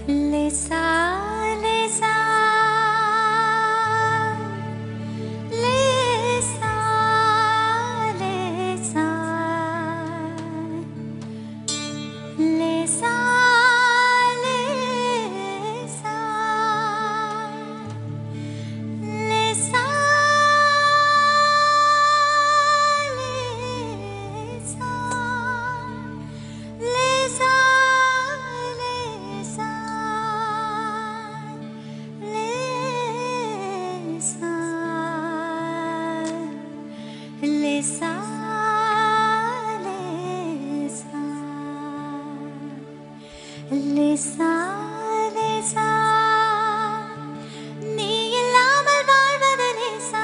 லேசா லேசா லேசா லேசா லேசா லேசா லேசா லேசா லேசா லேசா லேசா லேசா நீ இல்லாமல் வாழ்வது லேசா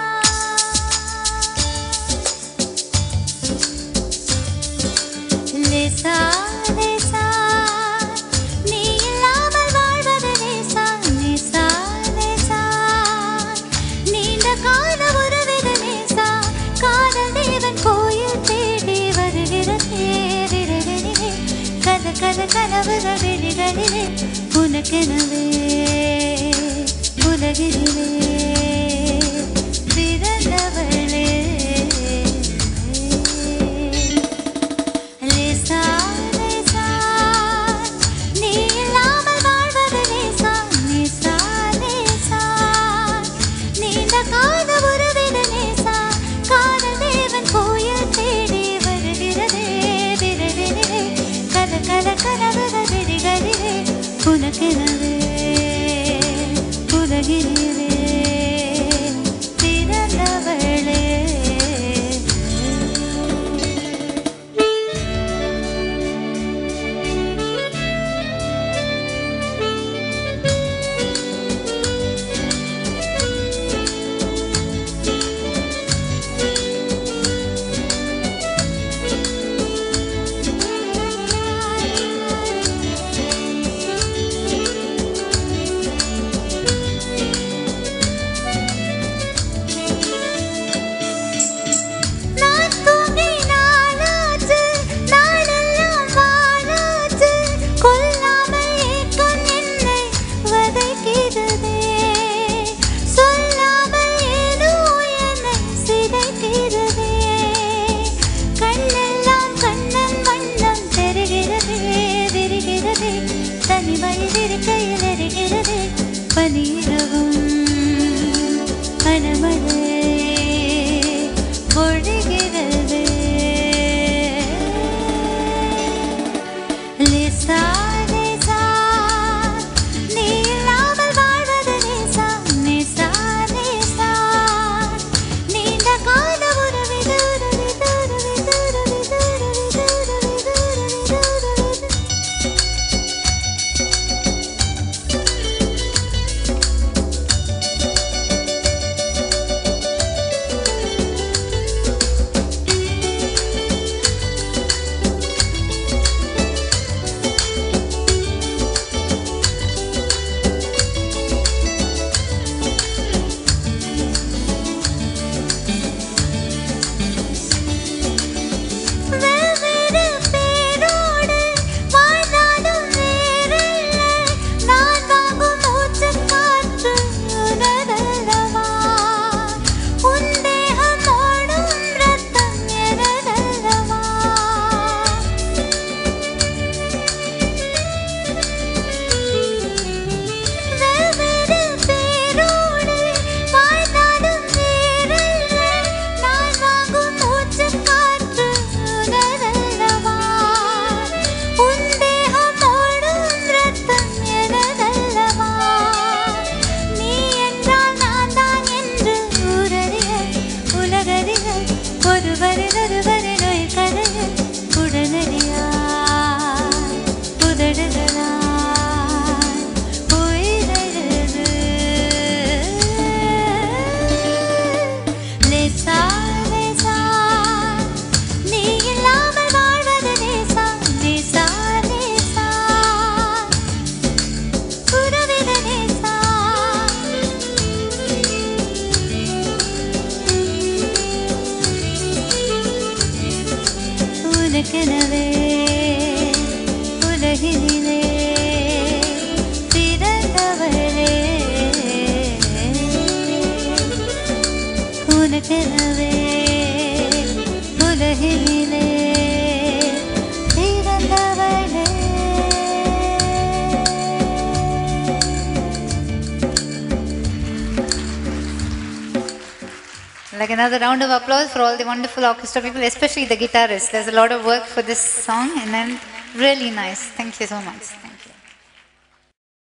லேசா லேசா நீ இல்லாமல் வாழ்வது லேசா லேசா லேசா நீண்ட கால உறவிது லேசா காதல் தேவன் கோயில் தேடி வருகிறதே விரைவிலே கத கத கனவுகள் விழிகளிலே உனக்கெனவே உலகிலே பிறந்தவளே லேசா லேசா நீ இல்லாமல் வாழ்வது லேசா லேசா லேசா நீண்ட கால உறவிது லேசா காதல் தேவன் கோயில் தேடி வருகிறதே விரைவிலே கத கத கனவுகள் விழிகளிலே உனக்கெனவே உலகிலே பிறந்தவளே பனிரவும் பனமழை பொழிகிறது லேசா லேசா நீ இல்லாமல் வாழ்வது லேசா லேசா லேசா நீண்ட கால உறவிது உறவிது உறவிது உறவிது உறவிது உறவிது உறவிது எனவே உலகினிலே பிறந்தவளே. Like another round of applause for all the wonderful orchestra people, especially the guitarists. There's a lot of work for this song and then really nice. Thank you so much.